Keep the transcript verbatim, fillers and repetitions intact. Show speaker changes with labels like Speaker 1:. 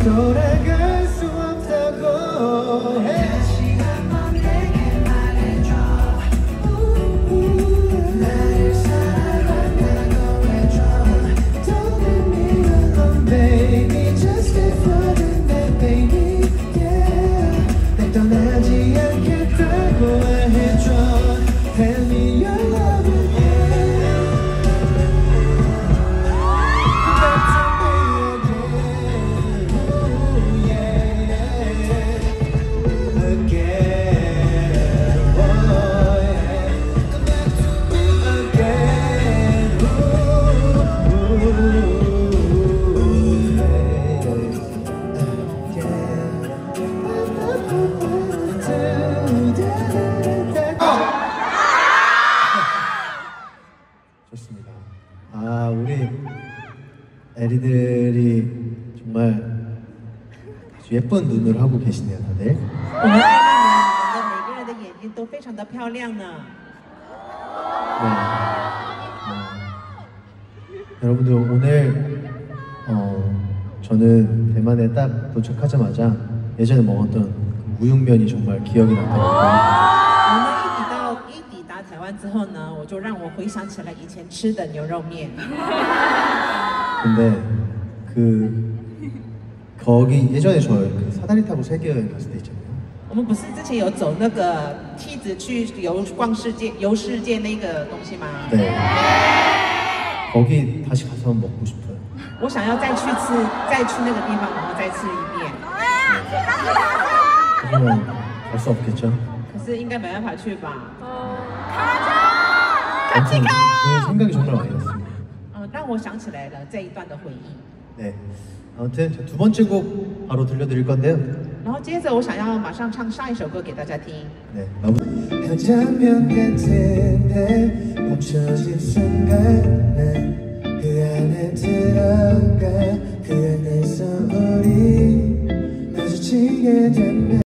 Speaker 1: 돌아갈 수 없다고 해. 시간만 내게 말해줘. 나를 사랑한다고 해줘. Don't leave me alone baby. Just stay for the night baby. Yeah. 날 떠나지 않겠다고 해줘. Tell me your love again. 좋습니다. 아, 우리 애리들이 정말 아주 예쁜 눈을 하고 계시네요, 다들.
Speaker 2: 我们的每个人的眼睛都非常的漂亮呢。
Speaker 1: 네. 어, 여러분들 오늘 어, 저는 대만에 딱 도착하자마자 예전에 먹었던 우육면이 정말 기억이 났더라고요.
Speaker 2: 我呢一抵到一抵达台湾之后呢，我就让我回想起来以前吃的牛肉面。
Speaker 1: 근데 그 거기 예전에 저 그 사다리 타고 세계 여행 갔을 때 있잖아요.
Speaker 2: 我们不是之前有走那个梯子去游逛世界、游世界那个东西吗？
Speaker 1: 네. 거기 다시 가서 한번 먹고 싶어요.
Speaker 2: 我想要再去吃，再去那个地方，然后再吃一遍。
Speaker 1: 하지만 갈 수 없겠죠?
Speaker 2: 可是应该没办法去吧？
Speaker 1: 아무튼 그 생각이 정말 많이 났습니다.
Speaker 2: 嗯，让我想起来了这一段的回忆。
Speaker 1: 네. 아무튼 두 번째 곡 바로 들려드릴 건데요.
Speaker 2: 然后接着我想要马上唱上一首歌给大家听。
Speaker 1: 네. 한 장면 같은데 멈춰진 순간에 그 안에 들어가 그 안에서 우리 마주치게 되면